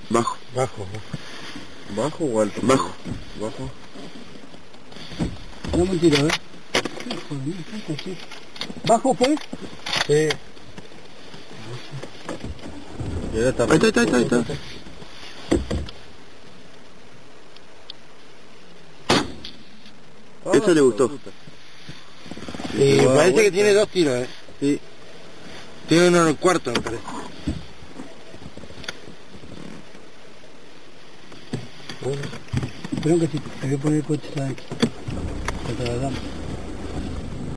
Bajo. Bajo. ¿Bajo o alto? Bajo. Bajo. No me tiro, ¿Bajo fue? Sí. Ya está. Ahí está. Eso le gustó. Parece que tiene 2 tiros, Sí. Tiene uno en el cuarto, me parece. Bueno. Espero que sí, te voy a poner el coche adentro. Que te la damos.